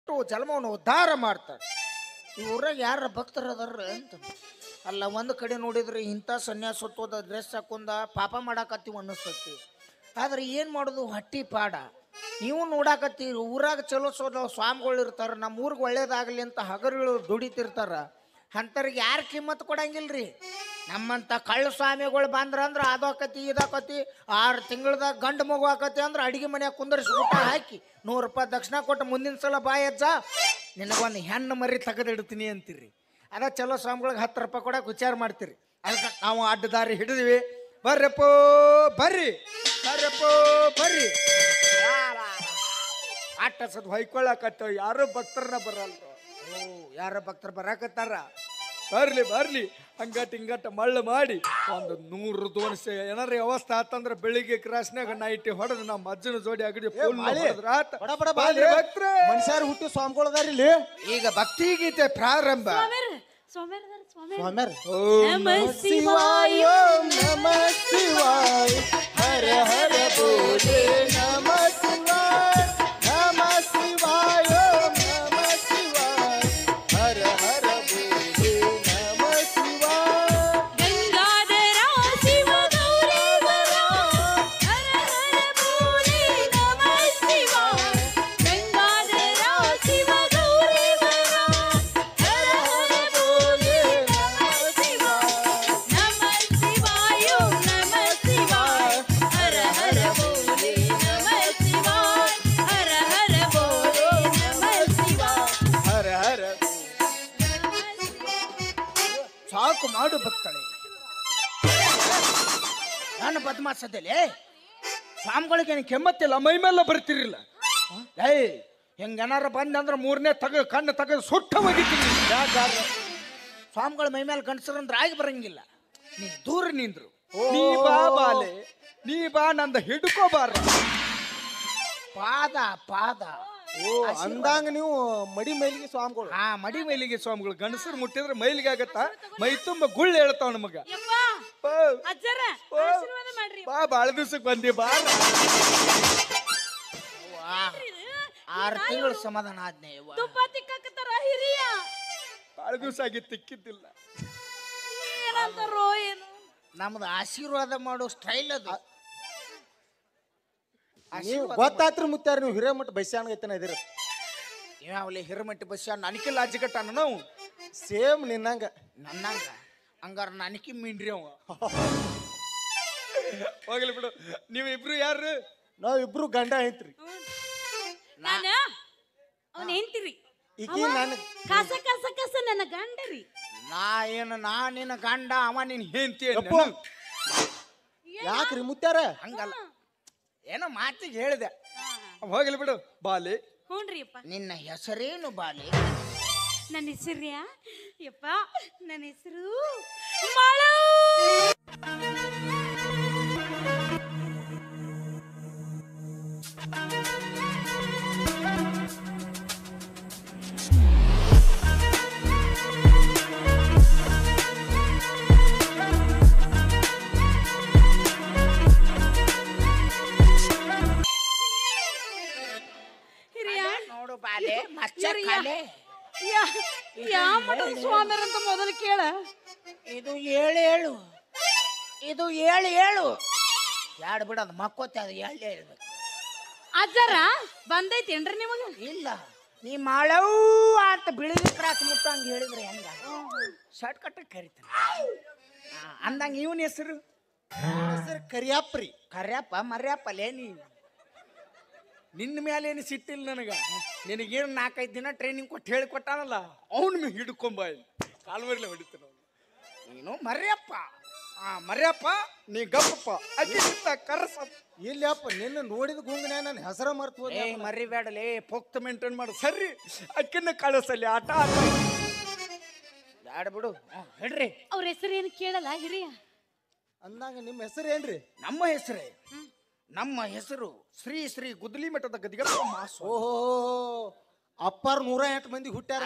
ಜನ್ಮವನ್ನು ಉದ್ಧಾರ ಮಾಡ್ತಾರೆ. ಈ ಊರಾಗ ಯಾರ ಭಕ್ತರು ಅದಾರ ಅಂತ ಅಲ್ಲ. ಒಂದು ಕಡೆ ನೋಡಿದ್ರೆ ಇಂಥ ಸನ್ಯಾಸತ್ವದ ಡ್ರೆಸ್ ಹಾಕೊಂಡ ಪಾಪ ಮಾಡಾಕತ್ತೀವಿ ಅನ್ನಿಸ್ತತಿ. ಆದ್ರೆ ಏನು ಮಾಡೋದು, ಹೊಟ್ಟಿ ಪಾಡ. ನೀವು ನೋಡಾಕತ್ತೀರಿ ಊರಾಗ ಚಲೋ ಸ್ವಾಮಿಗಳು ಇರ್ತಾರೆ, ನಮ್ಮ ಊರಿಗೆ ಒಳ್ಳೇದಾಗಲಿ ಅಂತ ಹಗರುಗಳು ದುಡಿತಿರ್ತಾರ. ಅಂಥವ್ರಿಗೆ ಯಾರು ಕಿಮ್ಮತ್ತು ಕೊಡಂಗಿಲ್ರಿ. ನಮ್ಮಂಥ ಕಳ್ಳ ಸ್ವಾಮಿಗಳು ಬಂದ್ರಂದ್ರೆ ಅದಾಕತಿ ಇದಾಕತಿ. 6 ತಿಂಗಳದಾಗ ಗಂಡು ಮಗು ಆಕತಿ ಅಂದ್ರೆ ಅಡಿಗೆ ಮನ್ಯಾಗ ಕುಂದರ್ಸಿ ಊಟ ಹಾಕಿ 100 ರೂಪಾಯಿ ದಕ್ಷಿಣ ಕೊಟ್ಟು ಮುಂದಿನ ಸಲ ಬಾಯಜ್ಜ ನಿನಗೊಂದು ಹೆಣ್ಣು ಮರಿ ತೆಗೆದಿಡ್ತೀನಿ ಅಂತೀರಿ. ಅದ ಚಲೋ ಸ್ವಾಮಿಗಳಿಗೆ 10 ರೂಪಾಯಿ ಕೊಡಕ್ಕೆ ವಿಚಾರ ಮಾಡ್ತೀರಿ. ಅದಕ್ಕೆ ನಾವು ಅಡ್ಡದಾರಿ ಹಿಡಿದ್ವಿ. ಬರ್ರಪ್ಪೋ ಬರ್ರಿ, ಬರ್ರಪ್ಪೋ ಬರ್ರಿ. ಆಟಸದ್ ಹೊಯ್ಕೊಳ್ಳಕತ್ತ ಯಾರು ಭಕ್ತರನ್ನ ಬರಲ್ಲ. ಓ ಯಾರ ಭಕ್ತರು ಬರಾಕತ್ತಾರ, ಬರ್ಲಿ ಬರ್ಲಿ. ಹಂಗಟ್ ಹಿಂಗಟ್ಟ ಮಳ್ಳು ಮಾಡಿ ಒಂದು 100 ದೋನ್ಸೆ ಏನಾರ ವ್ಯವಸ್ಥೆ ಆತಂದ್ರೆ ಬೆಳಿಗ್ಗೆ ಕ್ರಾಸ್ನಾಗ ನೈಟಿ ಹೊಡೆದು ನಮ್ಮ ಅಜ್ಜನ ಜೋಡಿ ಅಗಡಿ ಮನುಷ್ಯರು ಹುಟ್ಟಿ ಸ್ವಾಮಿಗಳದಾರ ಇಲ್ಲಿ. ಈಗ ಭಕ್ತಿ ಗೀತೆ ಪ್ರಾರಂಭ. ಓಂ ನಮಃ ಶಿವಾಯ, ಓಂ ನಮಃ ಶಿವಾಯ, ಹರ ಹರ ಬೋಲೆ ನಮಃ ಶಿವಾಯ, ನಮಃ ಶಿವಾಯ, ಓಂ ನಮಃ ಶಿವಾಯ, ಹರ ಹರ ಬೋಲೆ ನಮಃ ಶಿವಾಯ. ಗಂಗಾಧರ ಶಿವ ಗೌರೀವರ, ಹರ ಹರ ಬೋಲೆ ನಮಃ ಶಿವಾಯ. ಗಂಗಾಧರ ಶಿವ ಗೌರೀವರ, ಹರ ಹರ ಬೋಲೆ ನಮಃ ಶಿವಾಯ. ನಮಃ ಶಿವಾಯ, ನಮಃ ಶಿವಾಯ, ಹರ ಹರ ಬೋಲೆ ನಮಃ ಶಿವಾಯ. ಹರ ಹರ ಬೋಲೆ ನಮಃ ಶಿವಾಯ. ಹರ ಹರ ಸಾಕು ಮಾಡು ಭಕ್ತಳೆ. ನಾನು ಬದ್ಮಾಸದಲ್ಲಿ ಸ್ವಾಮಿಗಳಿಗೆ ಕೆಮ್ಮತ್ತಿಲ್ಲ, ಮೈ ಮೇಲೆ ಬರ್ತಿರಲಿಲ್ಲ. ಏಯ್ ಹೆಂಗೇನಾರ ಬಂದಂದ್ರೆ 3ನೇ ಕಣ್ಣು ತೆಗೆದು ಸುಟ್ಟ ಹೋಗಿದ್ದೀನಿ. ಸ್ವಾಮಿಗಳ ಮೈ ಮೇಲೆ ಗಂಡಸರಂದ್ರೆ ಆಗಿ ಬರಂಗಿಲ್ಲ. ನೀ ದೂರ ನಿಂದ್ರು. ನೀ ಬಾ ಬಾಲೆ, ನೀ ಬಾ ನಂದ ಹಿಡ್ಕೋಬಾರ. ಪಾದ ಪಾದ. ಓ ಅಂದಂಗ ನೀವು ಮಡಿ ಮೈಲಿಗೆ ಸ್ವಾಮಿಗಳು. ಹಾ ಮಡಿ ಮೈಲಿಗೆ ಸ್ವಾಮಿಗಳು. ಗಂಡಸರು ಮುಟ್ಟಿದ್ರೆ ಮೈಲಿಗೆ ಆಗತ್ತ, ಮೈ ತುಂಬ ಗುಳ್ಳು ಹೇಳ್ತಾವ ನಮಗ. ಯಪ್ಪ ಅಜ್ಜರ ಆಶೀರ್ವಾದ ಮಾಡ್ರಿ. ಬಾ ಬಾಳ ದಿವ್ಸಕ್ಕೆ ಬಂದಿ ಬಾ. 6 ತಿಂಗಳು ಸಮಾಧಾನ ಆದ್ನೆ. ತುಪ್ಪ ತಿಕ್ಕಾಕತ್ತಾರ ಹಿರಿಯ. ಬಾಳ ದಿವ್ಸ ಆಗಿ ತಿಕ್ಕಿದ್ದಿಲ್ಲ. ಏನಂತಾರೋ ಏನು. ನಮ್ದು ಆಶೀರ್ವಾದ ಮಾಡೋ ಸ್ಟೈಲ್ ಅದು. ನೀವು ಗೊತ್ತಾತ್ರಿ ಮುತ್ಯಾರ, ನೀವು ಹಿರೇಮಠ ಬಸ್ಯಾನ್ಗೈತನ ಇದಿರ. ಯಾವಲ್ಲಿ ಹಿರಮಟ್ಟಿ ಬಸ್ ನನಕಿಲ್ಲ ಅಜ್ಜಗಟ್ಟಾನ ನಾವು. ಸೇಮ್ ನಿನ್ನಂಗ ನನ್ನಂಗ ಹಂಗಾರ ನನಕಿ ಮೀನ್ರಿ ಅವ. ಹೋಗ್ಲಿ ಬಿಡು. ನೀವಿಬ್ರು ಯಾರು? ನಾವಿಬ್ರು ಗಂಡ ಐತ್ರಿ. ನಾನ ಅವನ್ ಹೆಂಡ್ತಿರಿ. ಈಕಿ ನಾನು ಕಸ ಕಸ ಕಸ ನನ್ನ ಗಂಡರಿ. ನಾನಿನ ಗಂಡ, ಅವ ನೀನ್ ಹೆಂಡ್ತಿ. ಯಾಕ್ರಿ ಮುತ್ಯಾರ? ಹಂಗಲ್ಲ, ಏನೋ ಮಾತಿಗೆ ಹೇಳಿದೆ. ಹೋಗ್ಲಿ ಬಿಡು. ಬಾಲಿ, ಹ್ಞೂನ್ರಿ ಯಪ್ಪ. ನಿನ್ನ ಹೆಸರೇನು ಬಾಲಿ? ನನ್ನ ಹೆಸರ್ಯಾ ಯಪ್ಪ, ನನ್ನ ಹೆಸರು ಮಾಳು. ನೋಡು ಬಾಲೆ, ಮಚ್ಚ ಕಾಲೆ. ಯಾವ ಮಠದ ಸ್ವಾಮಿಯರಂತ ಮೊದಲು ಕೇಳ. ಇದು 7 ಇದು 7 ಯಾಡ್ ಬಿಡೋದು ಮಕ್ಕೋತೆ. ಅದು 7 ಹೇಳ್ಬೇಕು. ಅಜ್ಜರ ಬಂದೈತೇನ್ರಿ ನಿಮಗ? ಇಲ್ಲ, ನೀ ಮಾಡವ್ ಅಂತ ಬಿಳಿಗಿ ಕ್ರಾಸ್ ಮುಟ್ಟಂಗೆ ಹೇಳಿದ್ರೆ ಹೆಂಗ? ಶಾರ್ಟ್ ಕಟ್ ಕರಿತಾನೆ ಅಂದಂಗೆ. ಇವನ ಹೆಸರು ಕರಿಯಪ್ರಿ. ಕರ್ಯಪ್ಪ ಮರ್ಯಪ್ಪಲೇ. ನಿನ್ನ ಮೇಲೆ ಏನು ಸಿಟ್ಟಿಲ್ಲ ನನಗ. ನಿನಗೇನು 4-5 ದಿನ ಟ್ರೈನಿಂಗ್ ಕೊಟ್ಟು ಹೇಳಿಕೊಟ್ಟಾನಲ್ಲ, ಅವನು ಹಿಡ್ಕೊಂಬ ಕಾಲ್ವರ್ಲೆ ಹೊಡಿತಾನ ನೀನು. ಮರ್ಯಪ್ಪ ಮರ್ಯಪ್ಪ, ನೀ ಗಪ್ಪಪ್ಪ. ಅಕ್ಕಿಂತ ಕರಸ ಇಲ್ಲಪ್ಪ, ನಿನ್ನ ನೋಡಿದ ಗುಂಗನ ನನ್ನ ಹೆಸರ ಮರ್ತು. ಮರಿಬೇಡಲೇ, ಪೋಕ್ತ ಮೇಂಟೈನ್ ಮಾಡು. ಸರಿ, ಅಕ್ಕಿನ ಕಳಿಸಲಿ. ಆಟ ಬ್ಯಾಡ ಬಿಡು. ಹೇಳ್ರಿ, ಅವ್ರ ಹೆಸರು ಏನು ಕೇಳಲ್ಲ ಹಿರಿಯ ಅಂದಂಗ. ನಿಮ್ಮ ಹೆಸರು ಏನ್ರಿ? ನಮ್ಮ ಹೆಸರು ಶ್ರೀ ಶ್ರೀ ಗುದ್ದಲಿ ಮಠದ ಗದಿಗಪ್ಪ ಮಾಸು. ಓಹೋ, ಅಪ್ಪಾರ 108 ಮಂದಿ ಹುಟ್ಟ್ಯಾರ.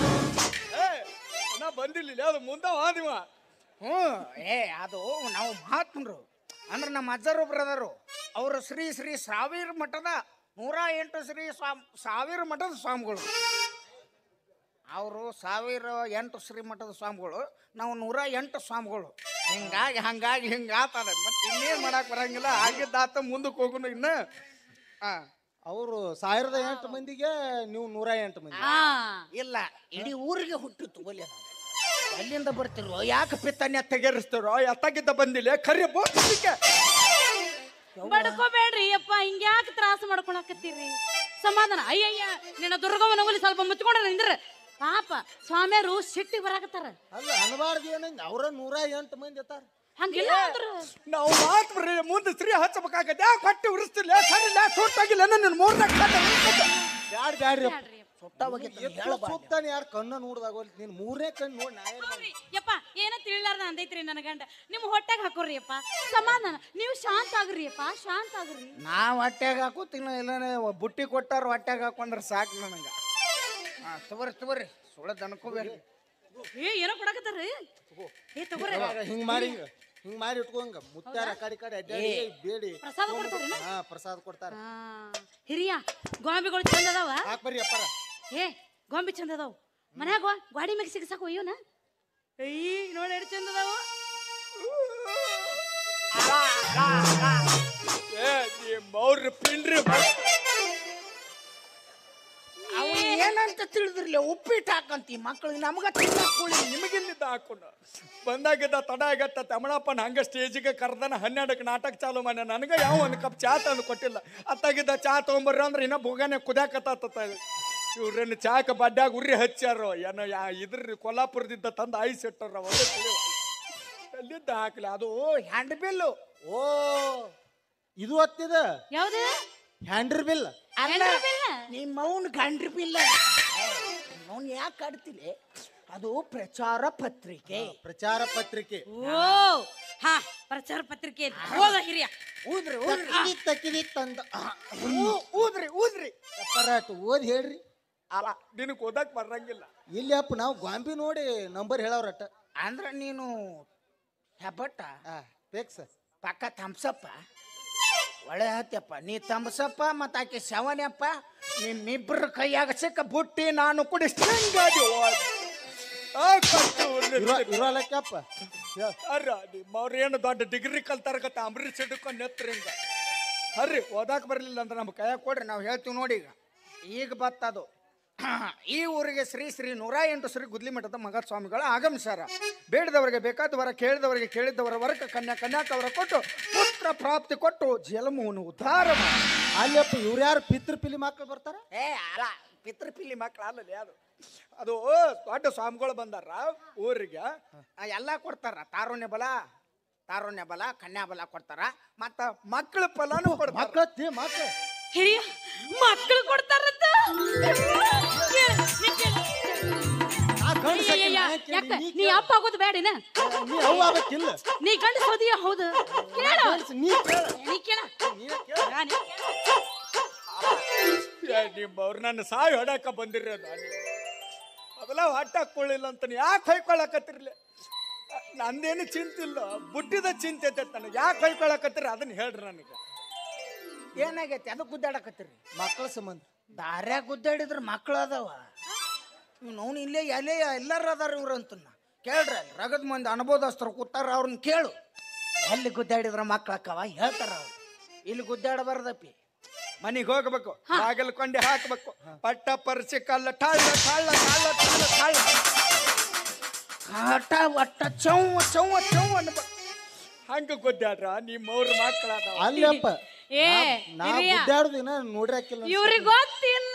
ನಾ ಬಂದಿಲ್ಲ, ಅದು ಮುಂದೆ ಆದಿವ. ಅದು ನಾವು ಮಹಾತ್ಮರು ಅಂದ್ರೆ ನಮ್ಮ ಅಜ್ಜರೊಬ್ರು ಅದಾರು. ಅವರು ಶ್ರೀ ಶ್ರೀ ಸಾವಿರ ಮಠದ 108 ಶ್ರೀ ಸಾವಿರ ಮಠದ ಸ್ವಾಮಿಗಳು. ಅವರು 1008 ಶ್ರೀ ಮಠದ ಸ್ವಾಮಿಗಳು, ನಾವು 108 ಸ್ವಾಮಿಗಳು. ಹಂಗಾಗಿ ಹಿಂಗಾತದ. ಮತ್ತೆ ಇನ್ನೇನು ಮಾಡಕ್ ಬರಂಗಿಲ್ಲ. ಆಗಿದ್ದಾತ ಮುಂದಕ್ಕೆ ಹೋಗುನು ಇನ್ನು. ಅವರು 1008 ಮಂದಿಗೆ ನೀವು 108 ಮಂದಿ. ಇಲ್ಲ, ಇಡೀ ಊರಿಗೆ ಹುಟ್ಟಿತ್ತು ಒಲೆ. ಅಲ್ಲಿಂದ ಬರ್ತಿರೋ ಯಾಕೆ ಪಿತ್ತನ್ಯ ತೆಗೆರಿಸ್ತಾರೋ ಎತ್ತಾಗಿದ್ದ ಬಂದಿಲ್ಲ ಖರೆ ಬೋಕ್ಕೆ ಬಡ್ಕೋಬೇಡ್ರಿ ಅಪ್ಪ, ಹಿಂಗ್ಯಾಕೆ ತ್ರಾಸ ಮಾಡ್ಕೊಳಕತ್ತೀರಿ? ಸಮಾಧಾನ. ಅಯ್ಯಯ್ಯ ನಿನ್ನ ದುರ್ಗವನಗಲಿ ಸ್ವಲ್ಪ ಮುಚ್ಕೊಂಡ್ರ ನಿಂದ್ರ. ಪಾಪ ಸ್ವಾಮಿಯರು ಸಿಟ್ಟಿ ಬರಾಕತ್ತಾರ. ಅಲ್ಲ ಅನ್ಬಾರ್ದು ಏನಂದ, ಅವ್ರ 108 ಮಂದಿ ಅತ್ತಾರ. ಹಂಗಿಲ್ಲ ಅಂದ್ರ ನಾವು ಮಾತ್ರ ಮುಂದೆ ಸ್ತ್ರೀ ಹಚ್ಚಬೇಕಾಗತ್ತೆ. ಯಾಕೆ ಹೊಟ್ಟೆ ಉರಿಸ್ತಿಲ್ಲ ಸರಿಲ್ಲ ಸೂಟಾಗಿಲ್ಲ ನನ್ನ ಮೂರನೇ ಬ್ಯಾಡ್ರಿ ಸುತ್ತಾನೆ ಯಾರು ಕಣ್ಣ ನೋಡ್ದಾಗ ನೀನ್ 3ನೇ ಕಣ್ಣು ನೋಡಿ ನಾ ಯಪ್ಪ ಏನ ತಿಳಿಲಾರ್ದ ಅಂದೈತ್ರಿ ನನ್ನ ಗಂಡ. ನಿಮ್ ಹೊಟ್ಟೆಗೆ ಹಾಕೋರಿ ಅಪ್ಪ, ಸಮಾಧಾನ. ನೀವು ಶಾಂತ ಆಗ್ರಿ ಅಪ್ಪ, ಶಾಂತ ಆಗ್ರಿ. ನಾವ್ ಹೊಟ್ಯಾಗ ಹಾಕೋತಿನ ಇಲ್ಲ ಬುಟ್ಟಿ ಕೊಟ್ಟಾರ ಹೊಟ್ಯಾಗ ಹಾಕೊಂಡ್ರೆ ಸಾಕು ನನಗ. ತಗೋರಿ ಸುಳ್ದ ಅನ್ಕೋಬೇಡ್ರಿ. ಏನೋ ಕೊಡಕತ್ತಾರ. ತಗೋರಿ. ಹಿಂಗ್ ಮಾಡಿ ಇಟ್ಕೊಂಗ ಮುತ್ತಾರ ಕಡೆ ಅಡ್ಡಾಡಿ ಬೇಡಿ ಪ್ರಸಾದ ಕೊಡ್ತಾರೇನ? ಪ್ರಸಾದ ಕೊಡ್ತಾರ. ಹಿರಿಯ ಗೋಂಬಿಗಳು ಚಂದ ಅದಾವ. ಹಾಕ್ ಬರ್ರಿ ಅಪ್ಪಾರ. ಗೋಂಬಿ ಚಂದ ಅದಾವ. ಮನ್ಯಾಗ ಗಾಡಿ ಮ್ಯಾಗ ಸಿಗಸಾಕ ಒಯ್ಯೋನ. ನೋಡಿ ಎಷ್ಟು ಚಂದ ಅದಾವ. ಮೌರ್ಯ ಪಿಂಡ್ರಿ ಏನಂತ ತಿಳಿದ್ರಲ್ಲ, ಉಪ್ಪಿಟ್ಟು ಹಾಕಂತಿ ಮಕ್ಳಿಗೆ. ನಮಗ ತಿನ್ನಾಕೊಳ್ಳಿ, ನಿಮಗಿಲ್ಲಿದ್ದ ಹಾಕೊಂಡು ಬಂದಾಗಿದ್ದ ತಡ ಆಗತ್ತ. ತಮಣಪ್ಪನ ಹಂಗ ಸ್ಟೇಜಿಗೆ ಕರ್ದನ 12ಕ್ಕೆ ನಾಟಕ ಚಾಲು ಮಾಡಿ ನನಗೆ ಯಾವ ಒಂದು ಕಪ್ ಚಾ ತಂದು ಕೊಟ್ಟಿಲ್ಲ. ಅತ್ತಾಗಿದ್ದ ಚಾ ತೊಗೊಂಬರ್ರಿ ಅಂದ್ರೆ ಇನ್ನ ಭೋಗನೆ ಕುದ್ಯಾಕತ್ತ. ಇವ್ರನ್ನ ಚಾಕ ಬಡ್ಡ್ಯಾಗ ಉರಿ ಹಚ್ಚಾರೋ ಏನೋ ಇದ್ರ ಕೊಲ್ಲಾಪುರದಿಂದ ತಂದು ಐಸ್ ಇಟ್ಟಾರ. ಎಲ್ಲಿದ್ದ ಹಾಕ್ಲಿ ಅದು ಹ್ಯಾಂಡ್ ಬಿಲ್ಲು. ಓ ಇದು ಹತ್ತಿದ ಯಾವ್ದು ಹ್ಯಾಂಡ್ರಿ ಬಿಲ್? ಅಲ್ಲ, ನಿಮ್ಮ ಮೌನ್ ಗಂಡ್ರಿ ಬಿಲ್ಲ. ಮೌನ್ ಯಾಕೆ ಕಾಡ್ತಿಲ್ಲ? ಅದು ಪ್ರಚಾರ ಪತ್ರಿಕೆ. ಪ್ರಚಾರ ಪತ್ರಿಕೆ. ಓ ಹಾ, ಪ್ರಚಾರ ಪತ್ರಿಕೆ. ಹೋದ ಹಿರಿಯ ತಕ್ಕಿದಿ ತಂದ ಊದ್ರಿ ಅಪ್ಪರಾಟ್ ಓದ್ ಹೇಳ್ರಿ. ಅಲ್ಲ ನಿನಗೆ ಓದಕ್ ಬರಂಗಿಲ್ಲ. ಇಲ್ಲಿ ಅಪ್ಪ ನಾವು ಗಾಂಬಿ ನೋಡಿ ನಂಬರ್ ಹೇಳವ್ರಟ. ಅಂದ್ರ ನೀನು ಹೆಬ್ಬಟ್ಟ ಫಿಕ್ಸ್ ಪಕ್ಕ ಥಮ್ಸಪ್ಪ. ಒಳ್ಳೆ ಹತ್ತಪ್ಪ, ನೀ ತಮ್ಸಪ್ಪ ಮತ್ತ ಆಕೆ ಶವನಪ್ಪ. ನಿಮ್ಮಿಬ್ರ ಕೈಯಾಗ ಸಿಕ್ಕ ಬುಟ್ಟಿ ನಾನು ಕುಡಿಸ್ತೀನಿ. ಇರೋಲಕ್ಕಪ್ಪ ನಿಮ್ಮವ್ರ ಏನು ದೊಡ್ಡ ಡಿಗ್ರಿ ಕಲ್ತಾರಗತ್ತ ಅಂಬರೀಷ್ ಹಿಡ್ಕೊಂಡು ನೆತ್ತರಿಂಗ. ಹರ್ರಿ ಓದಾಕ್ ಬರ್ಲಿಲ್ಲ ಅಂದ್ರೆ ನಮ್ಮ ಕೈಯಾಗ ಕೊಡ್ರಿ, ನಾವು ಹೇಳ್ತೀವಿ ನೋಡಿ. ಈಗ ಬತ್ತದು ಈ ಊರಿಗೆ ಶ್ರೀ 108 ಶ್ರೀ ಗುದ್ಲಿ ಮಠದ ಮಗ ಸ್ವಾಮಿಗಳು ಆಗಮಿಸಾರ. ಬೇಡದವರಿಗೆ ಬೇಕಾದವರ, ಕೇಳಿದವರಿಗೆ ಕೇಳಿದವರ ವರ್ಗ ಕನ್ಯಾಕವರ ಕೊಟ್ಟು ಪುತ್ರ ಪ್ರಾಪ್ತಿ ಕೊಟ್ಟು ಜಲಮೂನು ಉದ್ಧಾರ. ಅಲ್ಲಪ್ಪ ಇವ್ರು ಯಾರು ಪಿತೃಪಿಲಿ ಮಕ್ಕಳು ಬರ್ತಾರ? ಅಲ್ಲ, ಪಿತೃಪಿಲಿ ಮಕ್ಕಳು ಅಲ್ಲಲ್ಲಿ. ಅದು ದೊಡ್ಡ ಸ್ವಾಮಿಗಳು ಬಂದಾರ ಊರಿಗೆ. ಎಲ್ಲ ಕೊಡ್ತಾರ. ತಾರುಣ್ಯ ಬಲ ಕನ್ಯಾ ಬಲ ಕೊಡ್ತಾರ. ಮತ್ತ ಮಕ್ಕಳ ಫಲಾನು ಮಕ್ಕಳು ಹಿರಿಯ ಮಕ್ಕಳು ಕೊಡ್ತಾರಂತ. ನೀ ಅಪ್ಪ ಆಗೋದು ಬೇಡನ? ನೀ ಗಂಡ ಸೋದಿಯ? ಹೌದು, ನಿಮ್ಮವ್ರು ನನ್ನ ಸಾಯಿ ಹೊಡಕ ಬಂದಿರ. ಅದೆಲ್ಲ ಹೊಟ್ಟಾಕೊಳ್ಳಿಲ್ಲ ಅಂತ ಯಾಕೆ ಹೊಯ್ಕೊಳಕತ್ತಿರ್ಲಿ? ನಂದೇನು ಚಿಂತಿಲ್ಲ, ಬುಟ್ಟಿದ ಚಿಂತೆ ಐತೆ ನನಗೆ. ಯಾಕೆ ಹೊಯ್ಕೊಳಕತ್ತಿರಿ ಅದನ್ನ ಹೇಳ್ರಿ ನನಗೆ. ಏನಾಗೈತಿ? ಅದಕ್ಕೆ ಗುದ್ದಾಡಕತ್ತೀರಿ? ಮಕ್ಕಳ ಸಂಬಂಧ. ದಾರ್ಯಾಗ ಗುದ್ದಾಡಿದ್ರ ಮಕ್ಕಳು ಅದಾವ. ನಾವು ಇಲ್ಲೇ ಎಲ್ಲಾರು ಅದಾರ ಇವ್ರು ಅಂತ ಕೇಳ್ರಿ. ಅಲ್ಲಿ ರಗದ ಮಂದಿ ಅನುಭವದಸ್ತರು ಕೂತಾರ, ಅವ್ರನ್ನ ಕೇಳು. ಎಲ್ಲಿ ಗುದ್ದಾಡಿದ್ರ ಮಕ್ಳು ಅಕ್ಕವ ಹೇಳ್ತಾರ ಅವ್ರು. ಇಲ್ಲಿ ಗುದ್ದಾಡಬಾರ್ದಪ್ಪಿ. ಮನಿಗೆ ಹೋಗ್ಬೇಕು, ಬಾಗಿಲು ಕೊಂಡೆ ಹಾಕ್ಬೇಕು, ಪಟ್ಟ ಪರ್ಸಿ ಕಲ್ಲ ಟಾಳ ಟಾಳ ಟಾಳ ಟಾಳ ಟಾಳ ಕಾಟ ಒಟ್ಟ ಚೌವ ಚೌವ ಚೌವ ಅನ್ಬೇಕು. ಹಂಗ ಗುದ್ದಾಡ್ರ ನಿಮ್ಮವ್ರ ಮಕ್ಕಳಾದ. ಅಲ್ಲಪ್ಪ ನಾ ಗುದ್ದಾಡುದು ಇನ್ನ ನೋಡ್ರಿ ಹಾಕಿಲ್ಲ. ಇವ್ರಿಗೆ ಗೊತ್ತಿಲ್ಲ.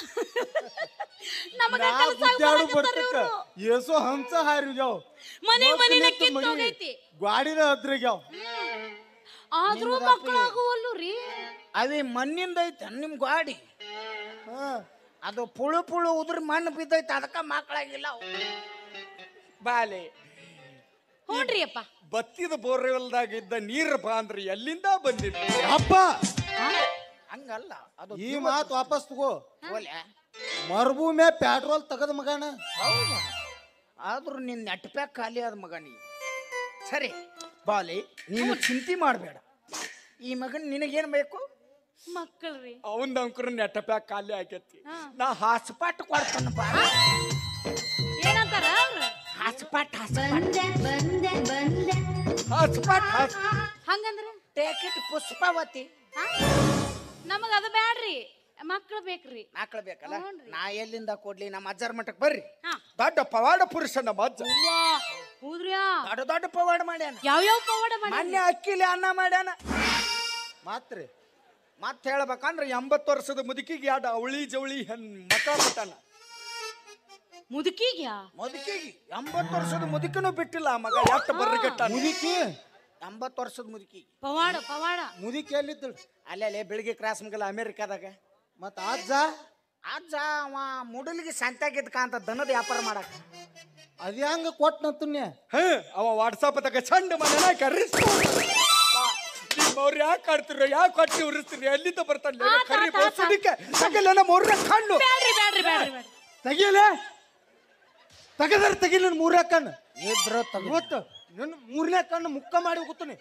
ಗುದ್ದಾಡು ಬರ್ತಕ್ಕ ಏಸೋ ಹಂಸ ಹಾರಿಗ್ಯಾವ. ಮನಿನ ಕಿತ್ತೋಗೈತಿ. ಗಾಡಿನ ಹದ್ರಿಗ್ಯಾವ. ಆದ್ರೂ ಮಕ್ಕಳಾಗುವಲ್ಲು ರೀ. ಅವೇ ಮಣ್ಣಿಂದ ಐತೆ ನಿಮ್ ಗಾಡಿ. ಅದು ಪುಳು ಉದ್ರ ಮಣ್ಣು ಬಿದ್ದೈತೆ, ಅದಕ್ಕ ಮಕ್ಕಳಾಗಿಲ್ಲ. ಬಾಲೆ ಹ್ಞೂನ್ರಿ ಅಪ್ಪ. ಬತ್ತಿದ ಬೋರ್ವೆಲ್ದಾಗ ಇದ್ದ ನೀರು ಬಾ ಅಂದ್ರೆ ಎಲ್ಲಿಂದ ಬಂದಿತ್ತು ಅಪ್ಪ? ಹಂಗಲ್ಲ, ಅದು ಈ ಮಾತು ವಾಪಸ್ ತಗೋ. ಮರುಭೂಮಿ ಪೆಟ್ರೋಲ್ ತಗದ ಮಗನ. ಹೌದು, ಆದ್ರೂ ನಿನ್ನ ನೆಟ್ ಪ್ಯಾಕ್ ಖಾಲಿ ಆದ ಮಗ ನೀ. ಸರಿ ಬಾಲಿ, ನೀನು ಚಿಂತೆ ಮಾಡಬೇಡ. ಈ ಮಗನ್ ನಿನಗೇನು ಬೇಕು? ಮಕ್ಕಳ್ರಿ ಅವಂದ ಅಂಕರು ನೆಟ್ಟ ಪ್ಯಾಕ್ ಖಾಲಿ ಆಗೈತಿ. ಹಾ. ನಾ ಹಾಸ್ಪಾಟ್ ಕೊಡ್ತಾನಪ್ಪ. ಏನಂತಾರ ಅವ್ರು? ಹಾಸ್ಪಾಟ್ ಹಾಸ್ಪಾಟ್ ಹಂಗಂದ್ರ ಟೇಕ್ ಇಟ್ ಪುಷ್ಪಾವತಿ. ನಮಗ ಅದು ಬ್ಯಾಡ್ರಿ, ಮಕ್ಳು ಬೇಕ್ರಿ. ಮಕ್ಳು ಬೇಕಲ್ಲ, ಹ್ಞೂನ್ರಿ. ನಾ ಎಲ್ಲಿಂದ ಕೊಡ್ಲಿ? ನಮ್ಮ ಅಜ್ಜರ ಮಠಕ್ಕೆ ಬರ್ರಿ. ಹಾ. ದೊಡ್ಡ ಪವಾಡ ಪುರುಷ ನಮ್ಮ ಅಜ್ಜ. ಅವ್ವಾ, ಹೌದ್ರ್ಯಾ? ದೊಡ್ಡ ದೊಡ್ಡ ಪವಾಡ ಮಾಡ್ಯಾನ. ಯಾವ್ಯಾವ ಪವಾಡ ಮಾಡಿ? ಮೊನ್ನೆ ಅಕ್ಕಿಲಿ ಅನ್ನ ಮಾಡ್ಯಾನ. ಮಾತ್ರಿ ಮತ್ತೆ ಹೇಳ್ಬೇಕಂದ್ರೆ 80 ವರ್ಷದ ಮುದುಕಿಗೆ ಎರಡು ಅವಳಿ ಜವಳಿ ಮಕ್ಕಳ ಬಿಟ್ಟಾನ. ಮುದುಕಿಗ್ಯಾ? ಮುದುಕಿಗೆ 80 ವರ್ಷದ ಮುದುಕಿನೂ ಬಿಟ್ಟಿಲ್ಲ ಆ ಮಗ. ಎಷ್ಟು ಬರ್ರಿಗಟ್ಟ ಮುದುಕಿ 80 ವರ್ಷದ ಮುದುಕಿಗೆ. ಪವಾಡ ಪವಾಡ. ಮುದುಕಿ ಎಲ್ಲಿದ್ದಳು? ಅಲ್ಲೇ ಬೆಳಿಗ್ಗೆ ಕ್ರಾಸ್ ಮಗಲ್ಲ ಅಮೇರಿಕಾದಾಗ. ಮತ್ತ ಅಜ್ಜ ಅಜ್ಜ ಅವ ಮುಡಲಿಗೆ ಸಂತ್ಯಾಗಿದ್ಕ ಅಂತ ದನದ ವ್ಯಾಪಾರ ಮಾಡಕ. ಅದ ಹೆಂಗ ಕೊಟ್ಟನತ್ತನ್ಯ? ಅವ ವಾಟ್ಸಪ್ ತಗ ಚಂಡ ಮನೆನ ಕರೆಸ್ತು. ನಿಮ್ಮವ್ರು ಯಾಕೆ ಆಡ್ತಿರೋ, ಯಾಕೆ ಕೊಟ್ಟಿ ಉರಿಸ್ತೀರಿ? ಎಲ್ಲಿಂದ ಬರ್ತಾನೆ ಕರಿ ಬೋಸಡಿಕೆ ತಗಲ್ಲ ಮೂರನೇ ಕಣ್ಣು. ಬ್ಯಾಡ್ರಿ ಬ್ಯಾಡ್ರಿ ಬ್ಯಾಡ್ರಿ ಬ್ಯಾಡ್ರಿ. ತೆಗಿಯಲೆ ತೆಗದ್ರ ಮೂರನೇ ಕಣ್ಣು ಇಬ್ರು ಗೊತ್ತು ನನ್ನ ಮೂರನೇ ಕಣ್ಣು ಮುಕ್ಕ ಮಾಡಿ ಹೋಗುತ್ತಾನೆ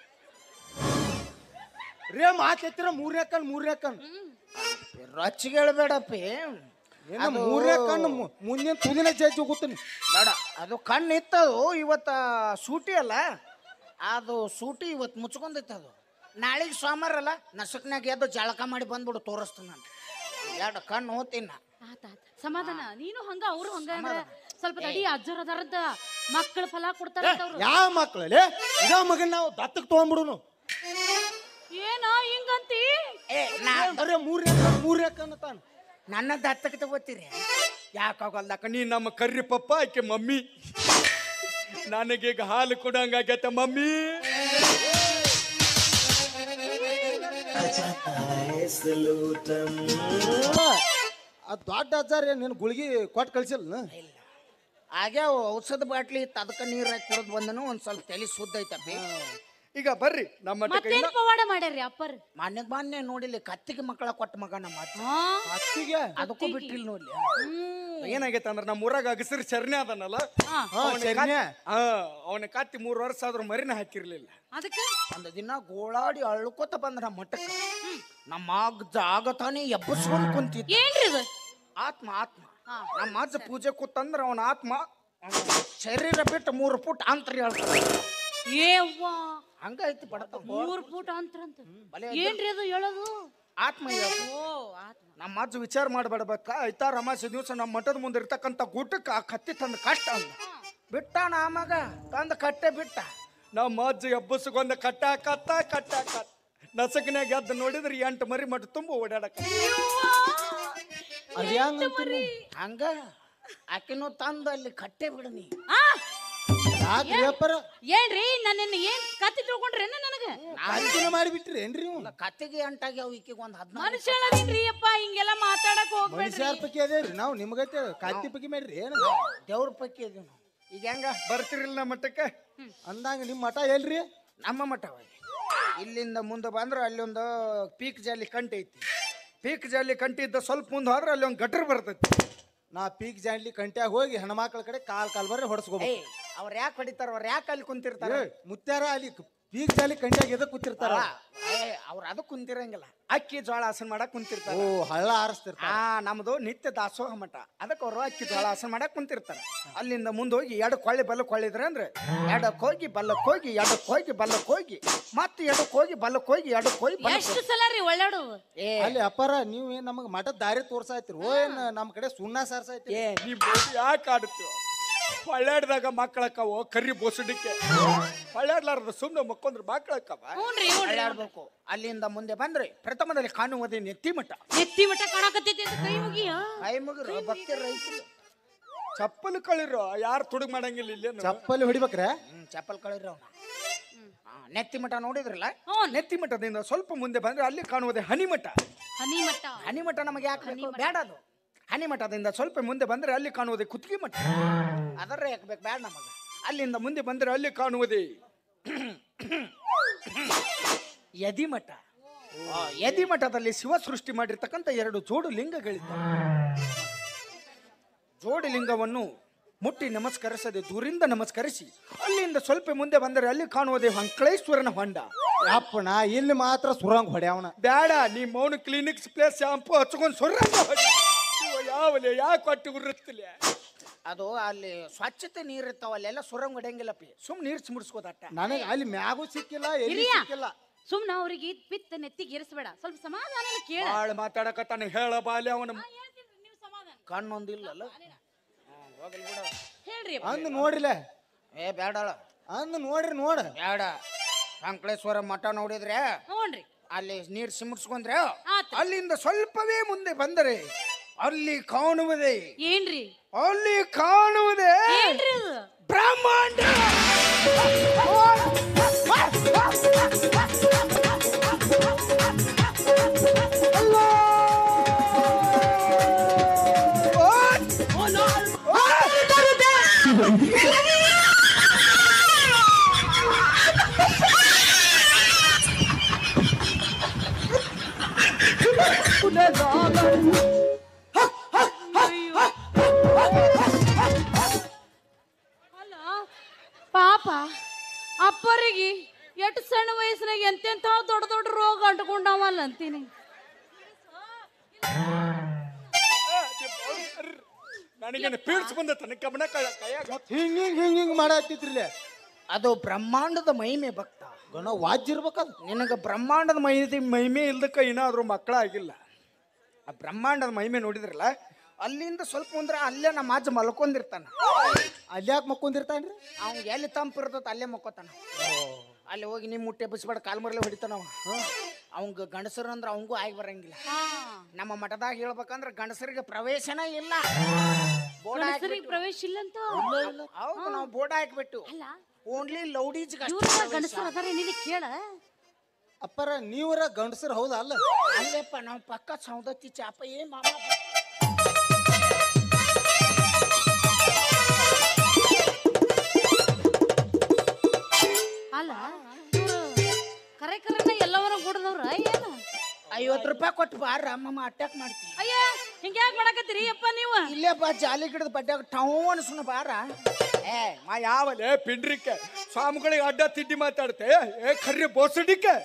ರೇ ಮಾತೆತ್ತಿರ ಮೂರನೇ ಕಣ್ಣು ರೊಚ್ಚಿಗೆ ಹೇಳ್ಬೇಡಪ್ಪಿ. ಏನ ಮೂರನೇ ಕಣ್ಣು ಮುಂದಿನ ತುದಿನ ಜಜ್ಜಿ ಹೋಗುತ್ತಾನೆ. ಬೇಡ, ಅದು ಕಣ್ಣು ಇತ್ತದು. ಇವತ್ತ ಸೂಟಿ ಅಲ್ಲ, ಅದು ಸೂಟಿ ಇವತ್ತು ಮುಚ್ಕೊಂಡೈತೆ. ಅದು ನಾಳೆಗೆ ಸೋಮವಾರ ಅಲ್ಲ, ನಸಕ್ನಾಗ ಎದ್ದು ಜಳಕ ಮಾಡಿ ಬಂದ್ಬಿಡು, ತೋರಿಸ್ತೀನಿ ನಾನು. ಎರಡು ಕಣ್ಣು ಹೋಗ್ತೀನಿ ನಾ. ಆತ ಸಮಾಧಾನ. ನೀನು ಹಂಗ ಅವ್ರು ಹಂಗ ಅಂದ್ರ ಸ್ವಲ್ಪ ತಡಿ. ಅಜ್ಜರ ಅದಾರಂತ ಮಕ್ಕಳ ಫಲ ಕೊಡ್ತಾರ ಅವ್ರು. ಯಾವ ಮಕ್ಕಳಲ್ಲಿ ಇದ ಮಗನ್ ನಾವು ದತ್ತಕ್ ತಗೊಂಡ್ಬಿಡುನು. ಏನ ಹಿಂಗಂತಿ? ಬರೇ ಮೂರನೇ ಕಣ್ಣು ತಾನು. ನನ್ನ ದತ್ತಕ್ಕೆ ತಗೋತೀರಿ? ಯಾಕಾಗಲ್ದಕ್ಕ ನೀ ನಮ್ಮ ಕರ್ರಿ ಪಪ್ಪ ಆಕೆ ಮಮ್ಮಿ. ನನಗೀಗ ಹಾಲು ಕೊಡಂಗಾಗೈತೆ ಮಮ್ಮಿ. ಆ ದೊಡ್ಡ ಅಜ್ಜಾರ ನಿನ್ ಗುಳಿಗೆ ಕೊಟ್ಟು ಕಳ್ಸಿಲ್ಲ? ಆಗ್ಯಾವ ಔಷಧ ಬಾಟ್ಲಿ ಇತ್ತು, ಅದಕ್ಕೆ ನೀರು ಹಾಕಿ ಕುಡಿದು ಬಂದನು. ಒಂದ್ ಸ್ವಲ್ಪ ತಲೆ ಸುದ್ದ ಐತಪ್ಪಿ. ಈಗ ಬರ್ರಿ ನಮ್ಮ ಮತ್ತೇನ್ ಪವಾಡ ಮಾಡ್ಯಾರ್ರಿ ಅಪ್ಪರ್? ಮೊನ್ನೆ ನೋಡಿಲಿ ಕತ್ತಿಗೆ ಮಕ್ಕಳ ಕೊಟ್ಟ ಮಗ ನಮ್ಮ ಅಜ್ಜ. ಅತ್ತಿಗೆ ಅದಕ್ಕೂ ಬಿಟ್ಟಿಲ್ಲ ನೋಡ್ಲಿ. ಏನಾಗೈತೆ ಅಂದ್ರೆ ನಮ್ಮ ಊರಾಗ ಅಗಸರಿ ಚರ್ನೆ ಅದನ್ನಲ್ಲ, ಅವನ ಕತ್ತಿ 3 ವರ್ಷ ಆದ್ರೂ ಮರಿನ ಹಾಕಿರ್ಲಿಲ್ಲ. ಅದಕ್ಕೆ ಒಂದು ದಿನ ಗೋಳಾಡಿ ಅಳ್ಕೋತ ಬಂದ್ರ ಮಠಕ್ಕೆ. ನಮ್ಮ ಅಜ್ಜ ಆಗತಾನೆ ಎಬ್ಬಸ್ಕೊಂಡ್ ಕುಂತಿದ್ದ. ಏನ್ರಿ ಇದು? ಆತ್ಮ ನಮ್ಮ ಅಜ್ಜ ಪೂಜೆ ಕೂತಂದ್ರ ಅವನ ಆತ್ಮ ಶರೀರ ಬಿಟ್ಟು 3 ಫುಟ್ ಅಂತರ ಹೇಳ್ತಾರ. ಏವ್ವಾ, ಹಂಗೈತಿ ಬಡತ. 3 ಫೂಟ್ ಅಂತರ ಅಂತ. ಏನ್ರಿ ಅದು ಹೇಳೋದು? ಆತ್ಮ ಹೇಳ್ತು. ಓ ಆತ್ಮ. ನಮ್ಮ ಅಜ್ಜ ವಿಚಾರ ಮಾಡ್ಬೇಡ್ಬೇಕ. ಆಯ್ತಾ ರಮಾಸೆ ದಿವಸ ನಮ್ಮ ಮಠದ ಮುಂದೆ ಇರ್ತಕ್ಕಂಥ ಗೂಟಕ್ಕೆ ಆ ಕತ್ತಿ ತಂದ ಕಷ್ಟ ಅಂದ. ಬಿಟ್ಟಾನ ಆ ಮಗ, ತಂದ ಕಟ್ಟೆ ಬಿಟ್ಟ. ನಮ್ಮ ಅಜ್ಜ ಎಬ್ಬಸಗೊಂದ ಕಟ್ಟಾಕತ್ತ ನಸಕನ್ಯಾಗ ಎದ್ದು ನೋಡಿದ್ರೆ 8 ಮರಿ ಮಠ ತುಂಬ ಓಡಾಡಕ. ಹಂಗ ಆಕಿನೂ ತಂದ ಅಲ್ಲಿ ಕಟ್ಟೆ ಬಿಡನಿ. ಏನ್ರಿ ನನ್ನ ಏನ್ ಕತ್ತಿ ತಿಳ್ಕೊಂಡ್ರೇನ ನನಗ? ಮಾಡಿಬಿಟ್ರಿ ಏನ್ರಿ ನೀವು? ಕತ್ತಿಗೆ ಅಂಟಾಗ್ಯಾವ ಈಕಿಗೆ ಒಂದ್ 14 ಮನುಷ್ಯಳದಿನ್ರಿ ಅಪ್ಪ, ಹಿಂಗೆಲ್ಲ ಮಾತಾಡಕ್ ಹೋಗ್ಬೇಡ್ರಿ. ಮನುಷ್ಯರ ಪೈಕಿ ಅದೇವ್ರಿ ನಾವು. ನಿಮ್ಗೈತೆ ಕತ್ತಿ ಪೈಕಿ ಮಾಡ್ರಿ ಏನು? ದೇವ್ರ ಪೈಕಿ ಇದೀವಿ ನಾವು. ಈಗ ಹೆಂಗ ಬರ್ತಿರಿಲ್ಲ ನಮ್ಮ ಮಠಕ್ಕೆ? ಅಂದಂಗ ನಿಮ್ ಮಠ ಎಲ್ರಿ? ನಮ್ಮ ಮಠ ಇಲ್ಲಿಂದ ಮುಂದೆ ಬಂದ್ರೆ ಅಲ್ಲಿ ಒಂದು ಪೀಕ್ ಜಾಲಿ ಕಂಟಿ ಐತಿ. ಪೀಕ್ ಜಾಲಿ ಕಂಟಿ ಇದ್ದ ಸ್ವಲ್ಪ ಮುಂದೆ ಹೋದ್ರೆ ಅಲ್ಲಿ ಒಂದು ಗಟ್ರ ಬರ್ತೈತಿ. ನಾ ಪೀಕ್ ಜಾಡ್ಲಿ ಕಂಟ್ಯಾಗ ಹೋಗಿ ಹೆಣ್ಮಕ್ಳ ಕಡೆ ಕಾಲ್ ಬರ್ರಿ ಹೊಡ್ಸ್ಕೋಬೇಕು. ಅವ್ರು ಯಾಕೆ ಹೊಡಿತಾರ? ಅವ್ರು ಯಾಕೆ ಅಲ್ಲಿ ಕುಂತಿರ್ತಾರ? ಮುತ್ಯಾರ ಅಲ್ಲಿ ಪೀಕ್ ಜಾಲಿ ಕಂಟ್ಯಾಗ ಎದಕ್ ಕೂತಿರ್ತಾರ? ಅವ್ರು ಅದಕ್ಕೆ ಕುಂತಿರಂಗಿಲ್ಲ, ಅಕ್ಕಿ ಜೋಳ ಆಸನ ಮಾಡಕ್ ಕುಂತಿರ್ತಾರ. ಓ, ಹಳ್ಳ ಆರಿಸ್ತಿರ್ತಾರ. ನಮ್ದು ನಿತ್ಯ ದಾಸೋಹ ಮಠ, ಅದಕ್ಕೆ ಅವರು ಅಕ್ಕಿ ಜೋಳ ಆಸನ ಮಾಡಕ್ ಕುಂತಿರ್ತಾರ. ಅಲ್ಲಿಂದ ಮುಂದೆ ಹೋಗಿ ಎಡಕ್ಕೆ ಹೊಳ್ಳಿ ಬಲ್ಲಕ್ಕೆ ಹೊಳ್ಳಿದ್ರೆ ಅಂದ್ರೆ ಎಡಕ್ಕೆ ಹೋಗಿ ಬಲ್ಲಕ್ಕೆ ಹೋಗಿ ಎಡಕ್ಕೆ ಹೋಗಿ ಬಲ್ಲಕ್ಕೆ ಹೋಗಿ ಮತ್ತೆ ಎಡಕ್ಕೆ ಹೋಗಿ ಬಲ್ಲಕ್ಕೆ ಹೋಗಿ ಎಡಕ್ಕೆ ಹೋಗಿ ಎಷ್ಟು ಸಲ ರೀ ಒಳ್ಳಾಡು? ಅಲ್ಲಿ ಅಪ್ಪಾರ ನೀವು ಏನ್ ನಮಗ್ ಮಠದ ದಾರಿ ತೋರ್ಸಾಯ್ತಿರಿ? ಓ, ಏನ್ ನಮ್ ಕಡೆ ಸುಣ್ಣ ಸಾರ್ಸಾಯ್ತಿ? ಯಾಕೆ ಆಡುತ್ತೋ? ಹೊಳ್ಳಾಡ್ದಾಗ ಮಕ್ಕಳಕ್ಕವ ಕರ್ರಿ ಬೋಸಡಿಕೆ ಹೊಳ್ಳಾಡ್ಲಾರ್ದ ಸುಮ್ಮನೆ ಮಕ್ಕೊಂಡ್ರೆ ಮಕ್ಕಳಕ್ಕವ. ಹೊಳ್ಳಾಡ್ಬೇಕು. ಅಲ್ಲಿಂದ ಮುಂದೆ ಬಂದ್ರೆ ಪ್ರಥಮದಲ್ಲಿ ಕಾಣುವುದೇ ನೆತ್ತಿ ಮಠ. ನೆತ್ತಿ ಮಠ ಕಾಣಕತ್ತೈತಿ ಅಂತ ಕೈ ಮುಗಿಯ? ಕೈ ಮುಗಿರು ಭಕ್ತಿ ರೈತರು ಚಪ್ಪಲ್ ಕಳಿರೋ ಯಾರು ತುಡುಗ್ ಮಾಡಂಗಿಲ್ಲ. ಇಲ್ಲೇ ಚಪ್ಪಲಿ ಹೊಡಿಬೇಕ್ರೆ? ಚಪ್ಪಲ್ ಕಳಿರ ಅವನ. ನೆತ್ತಿ ಮಠ ನೋಡಿದ್ರಲ್ಲ? ನೆತ್ತಿ ಮಠದಿಂದ ಸ್ವಲ್ಪ ಮುಂದೆ ಬಂದ್ರೆ ಅಲ್ಲಿ ಕಾಣುವುದೇ ಹನಿಮಠ. ಹನಿಮಠ ನಮಗೆ ಯಾಕೆ ಬೇಕು? ಬೇಡ. ಅದು ಹನಿಮಠದಿಂದ ಸ್ವಲ್ಪ ಮುಂದೆ ಬಂದ್ರೆ ಅಲ್ಲಿ ಕಾಣುವುದೇ ಕುತ್ತಿಗೆ ಮಠ. ಅದರ ಯಾಕೆ ಬೇಕು? ಬೇಡ ನಮಗ. ಅಲ್ಲಿಂದ ಮುಂದೆ ಬಂದ್ರೆ ಅಲ್ಲಿ ಕಾಣುವುದೇ ಯದಿಮಠ. ಯದಿಮಠದಲ್ಲಿ ಶಿವ ಸೃಷ್ಟಿ ಮಾಡಿರ್ತಕ್ಕಂಥ 2 ಜೋಡು ಲಿಂಗಗಳಿದ್ದಾವೆ. ಜೋಡಿ ಲಿಂಗವನ್ನು ಮುಟ್ಟಿ ನಮಸ್ಕರಿಸದೆ ದೂರಿಂದ ನಮಸ್ಕರಿಸಿ ಅಲ್ಲಿಂದ ಸ್ವಲ್ಪ ಮುಂದೆ ಬಂದರೆ ಅಲ್ಲಿ ಕಾಣುವುದೇ ಅಂಕಳೇಶ್ವರನ ಹೊಂಡ. ಯಪ್ಪ ನಾ ಇಲ್ಲಿ ಮಾತ್ರ ಸುರಂಗ್ ಹೊಡ್ಯಾವನ. ಬೇಡ ನೀ ಮೌನ ಕ್ಲಿನಿಕ್ಸ್ ಪ್ಲೇಸ್ ಶಾಂಪು ಹಚ್ಕೊಂಡು ಸುರಂಗ ಯಾವಲೆ ಯಾಕೆ ಕೊಟ್ಟು ಉರುತ್ತಿಲ್ಲ. ಅದು ಅಲ್ಲಿ ಸ್ವಚ್ಛತೆ ನೀರ್ ಇರ್ತಾವ ಅಲ್ಲೆಲ್ಲ ಸುರಂಗ್ ಹೊಡೆಯಂಗಿಲ್ಲಪ್ಪಿ, ಸುಮ್ ನೀರ್ ಚಿಮ್ಮಿಡ್ಸ್ಕೋದಟ್ಟ. ನನಗೆ ಅಲ್ಲಿ ಮ್ಯಾಗೂ ಸಿಕ್ಕಿಲ್ಲ ಎಲ್ಲಿ ಹಿರಿಯ ಸಿಕ್ಕಿಲ್ಲ. ಸುಮ್ನ ಅವ್ರಿಗೆ ಪಿತ್ತ ನೆತ್ತಿಗೆ ಇರಿಸ್ಬೇಡ, ಸ್ವಲ್ಪ ಸಮಾಧಾನ ಕೇಳ. ಬಾಳ ಮಾತಾಡಕತ್ತಾನ, ಹೇಳ ಬಾಲ್ಯ ಅವನ ನೀವು ಸಮಾಧಾನ ಕಣ್ಣೊಂದಿಲ್ಲಲ್ಲ. ಹೋಗಲ್ ಬಿಡ. ಹೇಳ್ರಿ ಅಂದ್ ನೋಡ್ರಿಲ್ಲ, ಏ ಬೇಡಳ, ಅಂದ್ ನೋಡ್ರಿ ನೋಡ. ಬೇಡ. ಅಂಕಳೇಶ್ವರ ಮಠ ನೋಡಿದ್ರೆ ನೋಡ್ರಿ ಅಲ್ಲಿ ನೀರ್ ಸಿಮ್ಮಿಡ್ಸ್ಕೊಂಡ್ರೆ ಆತು. ಅಲ್ಲಿಂದ ಸ್ವಲ್ಪವೇ ಮುಂದೆ ಬಂದರೆ ಅಲ್ಲಿ ಕಾಣುವುದೇ, ಏನ್ರಿ ಅಲ್ಲಿ ಕಾಣುವುದೇ ಏನ್ರಿ ಅದು? ಬ್ರಹ್ಮಾಂಡ. ಅಲ್ಲ ಪಾಪ ಅಪ್ಪರಿಗೆ ಎಷ್ಟು ಸಣ್ಣ ವಯಸ್ಸಿನಾಗ ಎಂತೆಂಥ ದೊಡ್ಡ ದೊಡ್ಡ ರೋಗ ಅಂಟ್ಕೊಂಡವಲ್ಲ ಅಂತೀನಿ. ನನಗೇನು ಪೀಡ್ಸ್ ಬಂದತನ ಕಬ್ಬಣ ಕೈಯಾಗ. ಹಿಂಗ್ ಹಿಂಗ್ ಹಿಂಗ್ ಹಿಂಗ್ ಮಾಡತ್ತಿದ್ರಿಲ್ಲ. ಅದು ಬ್ರಹ್ಮಾಂಡದ ಮಹಿಮೆ ಭಕ್ತ. ಗಣ ವಾಜ್ಯ ಇರ್ಬೇಕದು. ನಿನಗೆ ಬ್ರಹ್ಮಾಂಡದ ಮಹಿಮೆ ಇಲ್ದಕ್ಕ ಏನಾದ್ರು ಮಕ್ಕಳಾಗಿಲ್ಲ. ಆ ಬ್ರಹ್ಮಾಂಡದ ಮಹಿಮೆ ನೋಡಿದ್ರಲ್ಲ, ಅಲ್ಲಿಂದ ಸ್ವಲ್ಪ ಮುಂದ್ರೆ ಅಲ್ಲೇ ನಮ್ಮ ಅಜ್ಜ ಮಲ್ಕೊಂಡಿರ್ತಾನ. ಅಲ್ಲಿ ಯಾಕೆ ಮಕ್ಕೊಂದಿರ್ತಾನ್ರಿ? ಅವ್ನ್ ಎಲ್ಲಿ ತಂಪು ಇರ್ತದ ಅಲ್ಲೇ ಮಕ್ಕೋತಾನ. ಅಲ್ಲಿ ಹೋಗಿ ನಿಮ್ಮ ಮುಟ್ಟೆ ಬಿಸ್ಬೇಡ, ಕಾಲ್ ಮರಲೆ ಹೊಡಿತಾನವ. ಅವಂಗ ಗಂಡಸರು ಅಂದ್ರೆ ಅವಂಗೂ ಆಗಿ ಬರಂಗಿಲ್ಲ. ನಮ್ಮ ಮಠದಾಗ ಹೇಳ್ಬೇಕಂದ್ರ ಗಂಡಸರಿಗೆ ಪ್ರವೇಶನ ಇಲ್ಲ. ಬೋರ್ಡ್ ಗಂಡಸರಿಗೆ ಪ್ರವೇಶ ಇಲ್ಲಂತ. ಹೌದು, ನಾವು ಬೋರ್ಡ್ ಹಾಕ್ಬಿಟ್ಟು ಅಲ್ಲ ಓನ್ಲಿ ಲೌಡೀಸ್ ಗಂಡಸರು ಅದಾರ ನಿನಗೆ ಕೇಳ. ಅಪ್ಪರ ನೀವರ ಗಂಡಸರು ಹೌದಾ? ಅಲ್ಲ ಅಲ್ಲೇಪ್ಪ, ನಾವು ಪಕ್ಕ ಸೌದತ್ತಿ ಚಾಪ ಏ ಮಾಮ. ಅಲ್ಲ ಕರೆ ಕರೆನ ಎಲ್ಲವರ ಗುಡ್ದವ್ರ ಏನು? 50 ರೂಪಾಯಿ ಕೊಟ್ಟು ಬಾರ ಅಮ್ಮಮ್ಮ ಅಟ್ಯಾಕ್ ಮಾಡ್ತೀವಿ. ಅಯ್ಯ ಹಿಂಗ್ಯಾಕ್ ಮಾಡಕತ್ತೀರಿ ಅಪ್ಪ ನೀವು? ಇಲ್ಲೇ ಬಾ, ಜಾಲಿ ಗಿಡದ ಬಡ್ಡ್ಯಾಗ ಟಾವ್ ಅನ್ಸುನ ಬಾರ. ಏ ಮಾ ಯಾವಲೇ ಪಿಂಡ್ರಿಕೆ ಸ್ವಾಮಿಗಳಿಗೆ ಅಡ್ಡ ತಿಡ್ಡಿ ಮಾತಾಡ್ತೆ. ಏ ಖರ್ರಿ ಬೋಸಡಿಕೆ.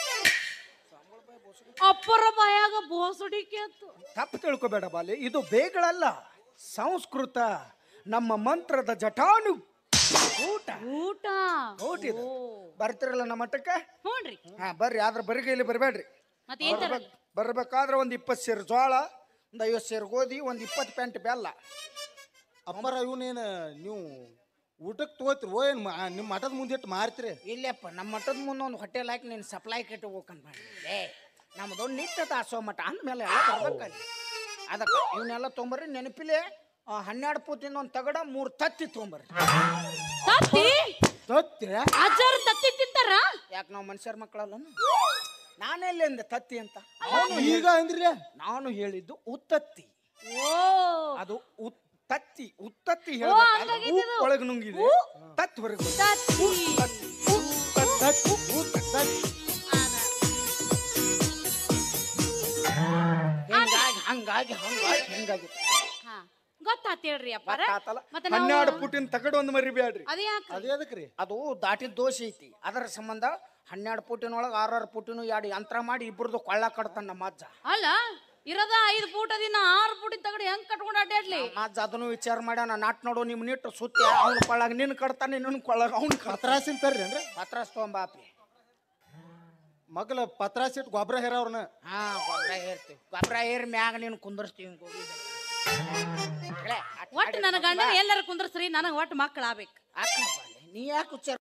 ಅಪ್ಪರ ಬಾಯಾಗ ಬೋಸುಡಿಕೆ ಅಂತ. ತಪ್ಪು ತಿಳ್ಕೊಬೇಡ ಬಾಲಿ, ಇದು ಬೇಗಳಲ್ಲ, ಸಂಸ್ಕೃತ, ನಮ್ಮ ಮಂತ್ರದ ಜಟಾನು ಊಟ. ಊಟ ಊಟಿದು ಬರ್ತಿರಲ್ಲ ನಮ್ಮ ಮಠಕ್ಕೆ. ನೋಡ್ರಿ ಹಾ ಬರ್ರಿ, ಆದ್ರ ಬರಿಗೈಲಿ ಬರಬೇಡ್ರಿ. ಮತ್ತೆ ಏನ್ ತರ? ಬರ್ಬೇಕಾದ್ರೆ ಒಂದು 20 ಸೇರು ಜೋಳ, ಒಂದು 50 ಸೇರು ಗೋಧಿ, ಒಂದು 20 ಪ್ಯಾಂಟ್ ಬೆಲ್ಲ. ಅಪ್ಪರ ಇವನೇನು ನೀವು ಊಟಕ್ಕೆ ತಗೋತ್ರಿ? ಓ ಏನು ನಿಮ್ಮ ಮಠದ ಮುಂದಿಟ್ಟು ಮಾರ್ತೀರಿ? ಇಲ್ಲಪ್ಪ, ನಮ್ಮ ಮಠದ ಮುಂದೆ ಒಂದು ಹೋಟೆಲ್ ಹಾಕಿ ನೀನು ಸಪ್ಲೈ ಕೆಟ್ಟು ಹೋಗ್ಕಂತ ಮಾಡಿ. ಏ ನಮ್ದೊಂದು ನಿತ್ಯ ದಾಸೋ ಮಠ ಅಂದಮೇಲೆ ಎಲ್ಲ ಬರ್ಬೇಕಲ್ಲಿ. ಅದಕ್ಕೆ ಇವನ್ನೆಲ್ಲ ತೊಗೊಂಬರ್ರಿ. ನೆನಪಿಲೆ 12 ಪೂತಿಂದ ಒಂದು ತಗಡ 3 ತತ್ತಿ ತೊಗೊಂಬರ್ರಿ. ತತ್ತಿ ತತ್ತಿ ಅಜ್ಜಾರು ತತ್ತಿ ತಿಂತಾರ? ಯಾಕೆ ನಾವು ಮನುಷ್ಯರ ಮಕ್ಕಳಲ್ಲ? ನಾನೆಲ್ಲಿ ಅಂದೆ ತತ್ತಿ ಅಂತ? ಈಗ ಅಂದ್ರಿ? ನಾನು ಹೇಳಿದ್ದು ಉತ್ತತ್ತಿ. ಓ ಅದು ತತ್ತಿ, ಉತ್ತತ್ತಿ ಹಂಗಾಗಿದೆ ಇದು. ಒಳಗೆ ನುಂಗಿದೆ, ತತ್ತಿ ಹೊರಗೆ. ತತ್ತಿ ಹಂಗಾಗಿ ಹಿಂಗಾಗಿ ಹಾ ಗೊತ್ತಾತ್ ಹೇಳ್ರಿ ಅಪ್ಪಾರ. ಮತ್ತೆ 12 ಪುಟಿನ ತಗಡು ಒಂದು ಮರಿಬೇಡ್ರಿ. ಅದೇ ಯಾಕೆ? ಅದೇ ಅದಕ್ರಿ. ಅದು ದಾಟಿದ ದೋಷ ಐತಿ. ಅದರ ಸಂಬಂಧ 12 ಪುಟಿನೊಳಗೆ 6 ಪುಟಿನೂ 2 ಯಂತ್ರ ಮಾಡಿ ಇಬ್ಬರದು ಕೊಳ್ಳ ಕಡ್ತಾನ ನಮ್ಮ ಅಜ್ಜ. ಅಲ್ಲ ಇರದ 5 ಫೂಟ್ ಅದಿನ 6 ಫೂಟಿನ ತಗಡು ಹೆಂಗ್ ಕಟ್ಕೊಂಡು ಅಡ್ಡಾಡ್ಲಿ? ನಮ್ಮ ಅಜ್ಜ ಅದನ್ನು ವಿಚಾರ ಮಾಡ್ಯಾನ. ನಾಟ್ ನೋಡು ನಿಮ್ಮ ನಿಟ್ಟು ಸುತ್ತಿ ಅವ್ನ ಕೊಳ್ಳಾಗ ನಿನ್ ಕಡ್ತಾನೆ, ನಿನ್ನ ಕೊಳ್ಳಾಗ ಅವ್ನ ಪತ್ರಾಸಿನ ತರ್ರಿ ಅಂದ್ರೆ ಪತ್ರಾಸ್ ತೊಗೊಂಬಾಪಿ. ಮಗ್ಲ ಪತ್ರಾಸಿಟ್ಟು ಗೊಬ್ಬರ ಹೇರವ್ರನ್ನ. ಹಾ ಗೊಬ್ಬರ ಹೇರ್ತೀವಿ. ಗೊಬ್ಬರ ಹೇರಿ ಮ್ಯಾಗ ನೀನು ಕುಂದರ್ಸ್ತೀವಿ. ಒಟ್ಟು ನನ್ನ ಗಂಡನ ಎಲ್ಲರ ಕುಂದ್ರಸ್ರಿ, ನನಗೆ ಒಟ್ಟು ಮಕ್ಕಳು ಆಗ್ಬೇಕು. ನೀ ಯಾಕೆ ವಿಚಾರ